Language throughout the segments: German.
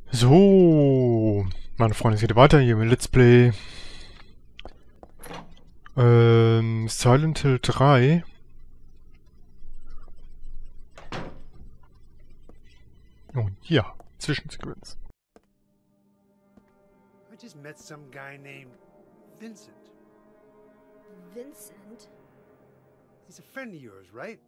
So, meine Freunde, es geht weiter hier mit Let's Play Silent Hill 3. Und ja, Zwischensequenz. I just met some guy named Vincent. Vincent? He's a friend of yours, right?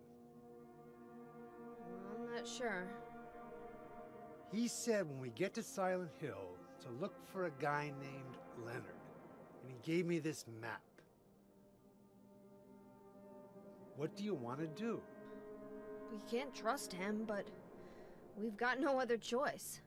I'm not sure. He said when we get to Silent Hill to look for a guy named Leonard. And he gave me this map. What do you want to do? We can't trust him, but we've got no other choice.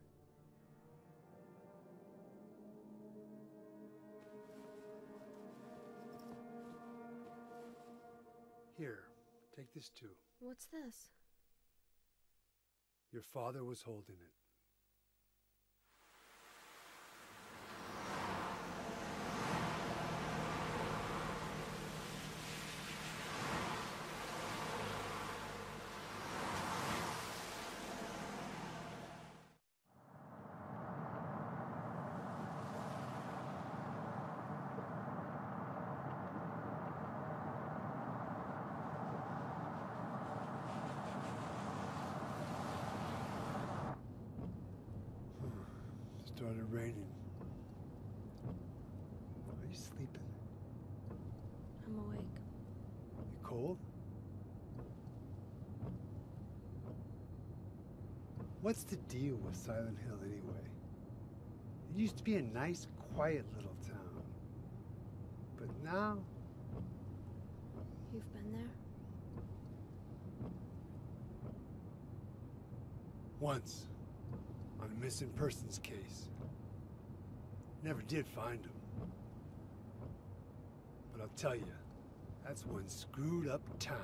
Here, take this too. What's this? Your father was holding it. Started raining. Are you sleeping? I'm awake. You cold? What's the deal with Silent Hill anyway? It used to be a nice, quiet little town. But now, You've been there? once, on a missing persons case. Never did find him. But I'll tell you, that's one screwed up town.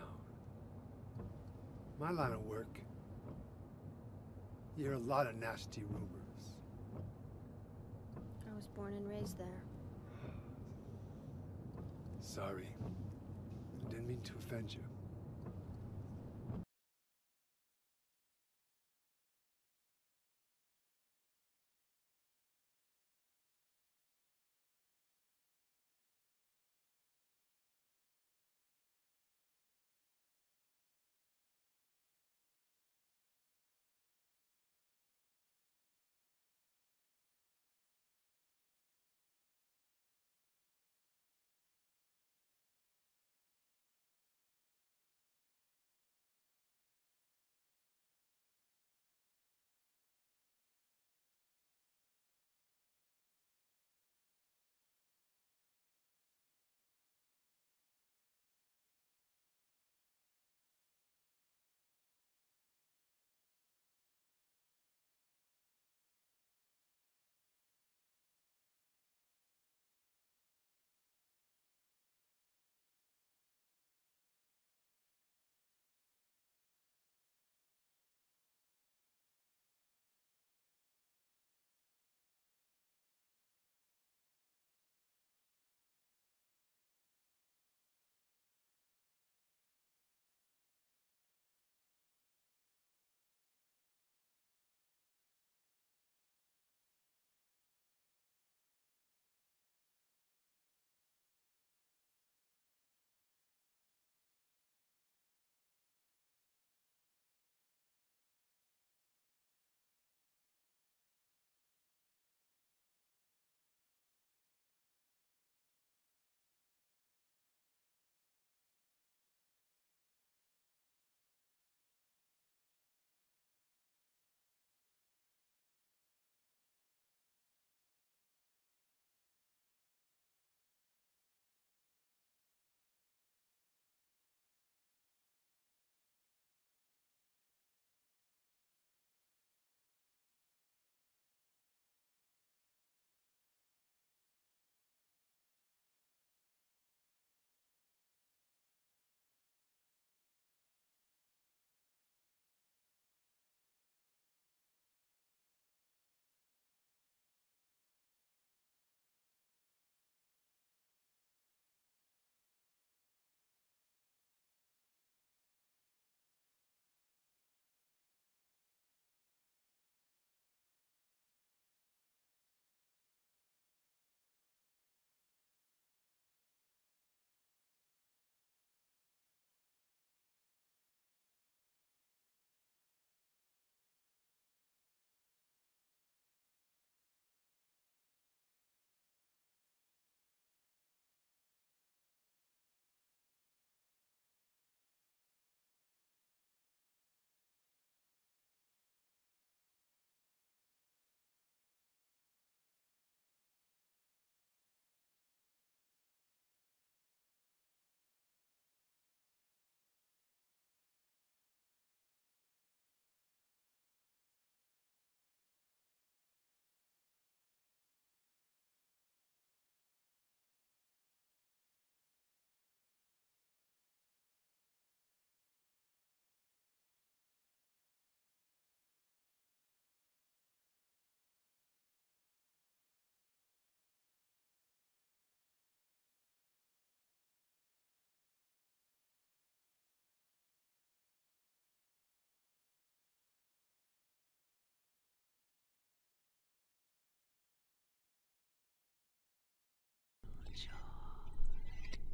My line of work, you hear a lot of nasty rumors. I was born and raised there. Sorry. I didn't mean to offend you.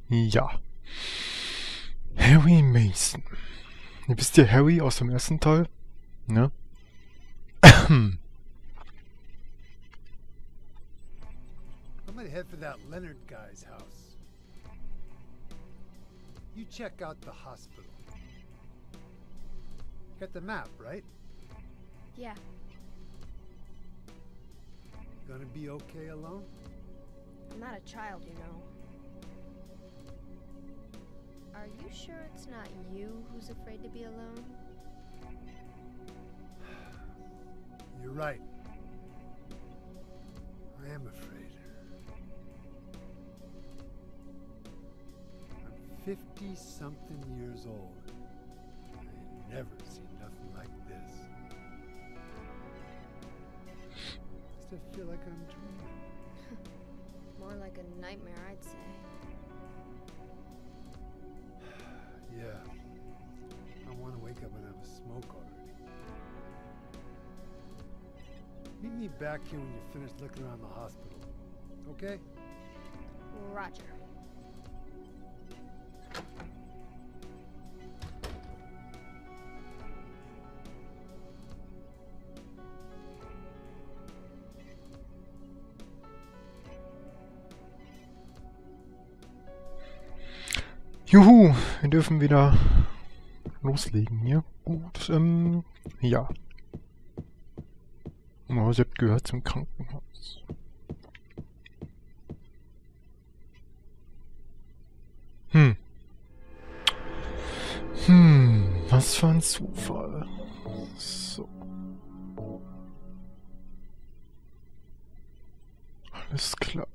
Ja. Harry Mason. Ihr wisst ja Harry aus dem ersten Teil? Ne? I'm gonna head for that Leonard guy's house. You check out the hospital. You got the map, right? Yeah. You gonna be okay alone? I'm not a child, you know. Are you sure it's not you who's afraid to be alone? You're right. I am afraid. I'm 50-something years old. I never seen nothing like this. Still feel like I'm dreaming. More like a nightmare, I'd say. Yeah. I want to wake up and have a smoke already. Meet me back here when you're finished looking around the hospital. Okay? Roger. Juhu, wir dürfen wieder loslegen hier. Gut, ja. Oh, sie habt gehört zum Krankenhaus. Was für ein Zufall. So. Alles klar.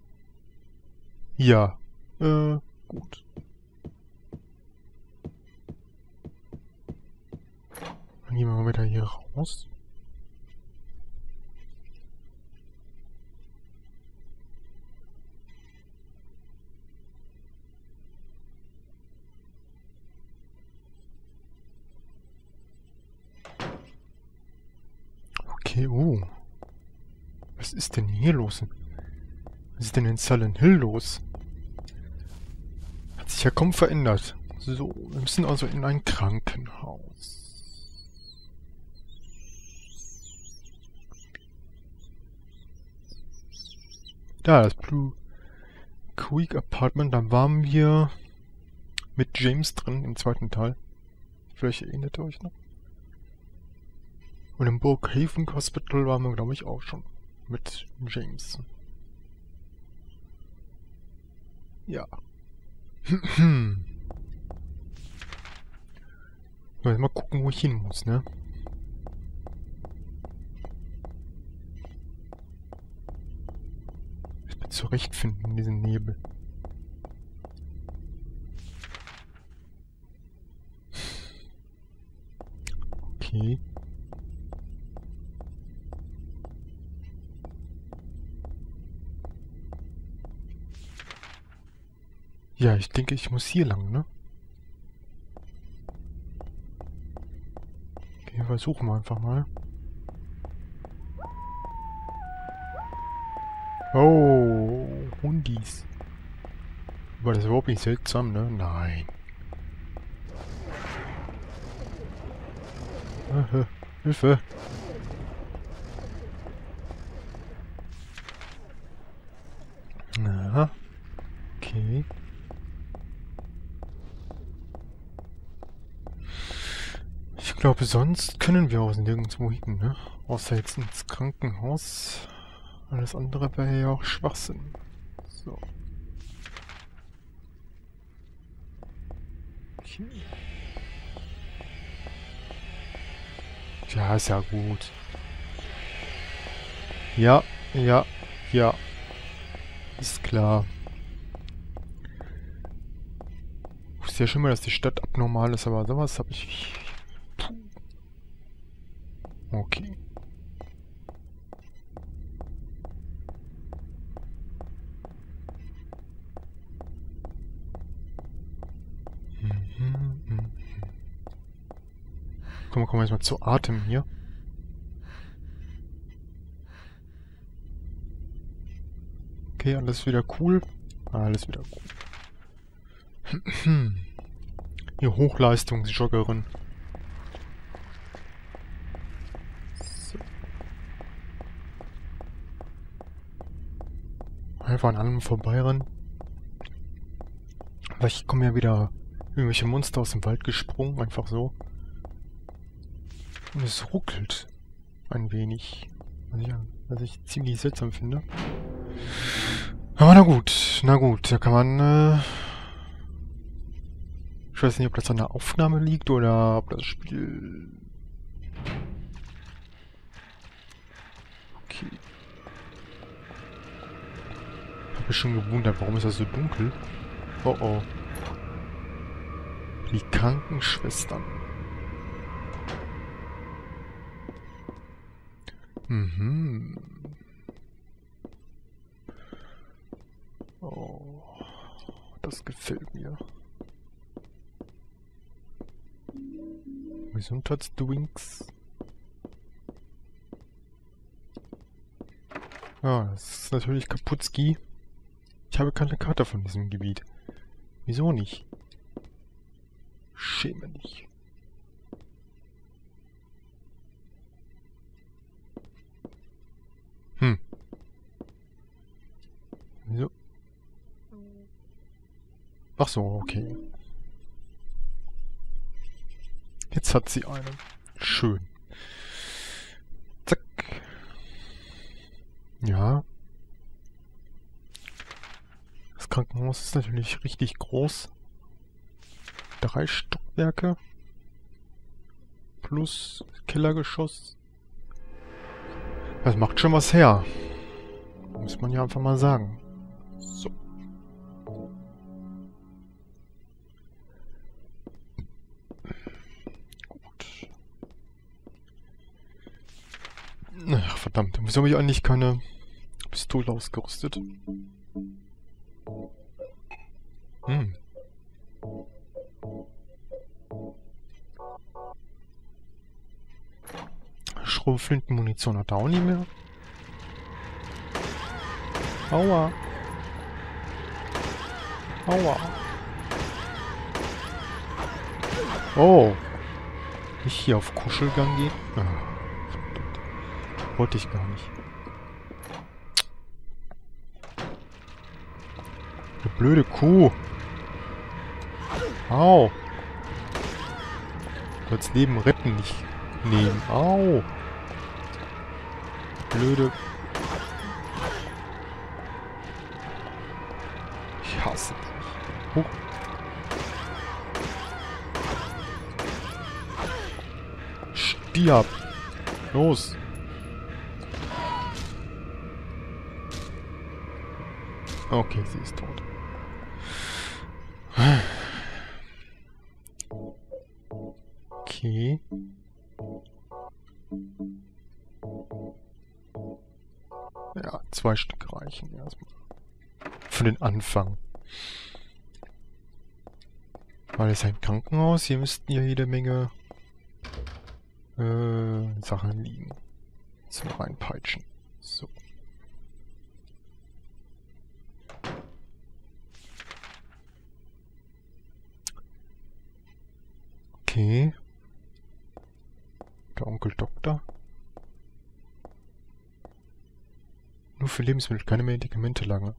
Ja, gut. Dann gehen wir mal wieder hier raus. Okay, was ist denn hier los? Was ist denn in Silent Hill los? Hat sich ja kaum verändert. So, wir müssen also in ein Krankenhaus. Da, das Blue Creek Apartment, da waren wir mit James drin im zweiten Teil. Vielleicht erinnert ihr euch noch? Und im Brookhaven Hospital waren wir, glaube ich, auch schon mit James. Ja. So, jetzt mal gucken, wo ich hin muss, ne? Ich bin zurechtfinden in diesem Nebel. Okay. Ja, ich denke, ich muss hier lang, ne? Okay, versuchen wir einfach mal. Oh, Hundis. War das überhaupt nicht seltsam, ne? Nein. Hilfe. Na, okay. Ich glaube, sonst können wir auch nirgendwo hin, ne? Außer jetzt ins Krankenhaus. Alles andere wäre ja auch Schwachsinn. So. Okay. Ja, ist ja gut. Ja, ja, ja. Ist klar. Ich wusste ja schon mal, dass die Stadt abnormal ist, aber sowas habe ich... Puh. Okay. Kommen wir erstmal zu Atem hier. Okay, alles wieder cool. Alles wieder cool. Die Hochleistungsjoggerin. So. Einfach an allem vorbeirennen. Vielleicht kommen ja wieder irgendwelche Monster aus dem Wald gesprungen, einfach so. Und es ruckelt ein wenig. Was ich ziemlich seltsam finde. Aber na gut, da kann man, ich weiß nicht, ob das an der Aufnahme liegt oder ob das Spiel... Okay. Ich habe mich schon gewundert, warum ist das so dunkel? Oh oh. Die Krankenschwestern. Mhm. Oh, das gefällt mir. Gesundheitsdrinks. Ah, das ist natürlich Kaputski. Ich habe keine Karte von diesem Gebiet. Wieso nicht? Schäme dich. Wieso? Ach so, okay. Jetzt hat sie einen. Schön. Zack. Ja. Das Krankenhaus ist natürlich richtig groß. 3 Stockwerke. Plus Kellergeschoss. Das macht schon was her. Muss man ja einfach mal sagen. So. Gut. Ach, verdammt. Wieso habe ich eigentlich keine Pistole ausgerüstet? Schrotflintenmunition hat er auch nicht mehr. Aua. Aua. Oh. Nicht hier auf Kuschelgang gehen? Ah, verdammt. Wollte ich gar nicht. Du blöde Kuh. Au. Du sollst Leben retten, nicht nehmen. Au. Blöde. Ich hasse dich. Huch. Stirb. Los. Okay, sie ist tot. Okay. Ja, 2 Stück reichen erstmal. Für den Anfang. Weil es ein Krankenhaus, hier müssten ja jede Menge Sachen liegen. Zum Reinpeitschen. So. Okay. Der Onkel Doktor. Nur für Lebensmittel, keine Medikamente lange.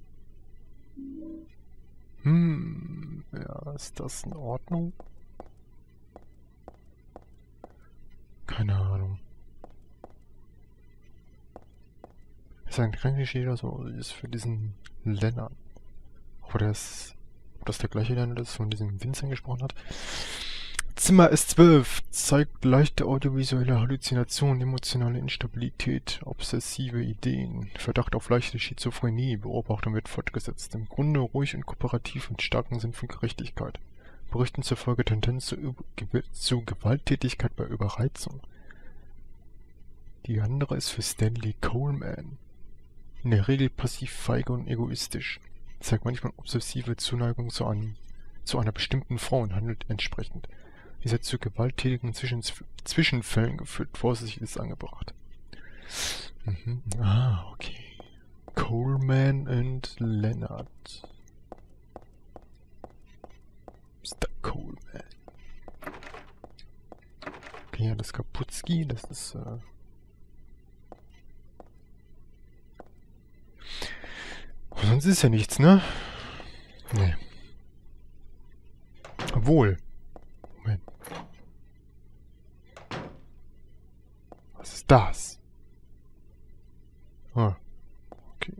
Ja, ist das in Ordnung? Keine Ahnung. Ist ein Krankenschwester so ist für diesen Lennart. Ob das der gleiche Lennart ist, von diesem Vincent gesprochen hat. Zimmer S12 zeigt leichte audiovisuelle Halluzinationen, emotionale Instabilität, obsessive Ideen, Verdacht auf leichte Schizophrenie, Beobachtung wird fortgesetzt. Im Grunde ruhig und kooperativ mit starkem Sinn für Gerechtigkeit. Berichten zufolge Tendenz zu Gewalttätigkeit bei Überreizung. Die andere ist für Stanley Coleman. In der Regel passiv, feige und egoistisch. Zeigt manchmal obsessive Zuneigung zu einer bestimmten Frau und handelt entsprechend. Dies hat zu gewalttätigen Zwischenfällen geführt. Vorsicht ist angebracht. Ah, okay. Coleman und Lennart. hier, das Kaputski, das ist, sonst ist ja nichts, ne? Nee. Obwohl. Moment. Was ist das? Ah. Okay.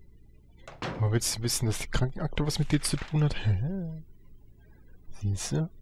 Aber willst du wissen, dass die Krankenakte was mit dir zu tun hat? Hä? Siehst du?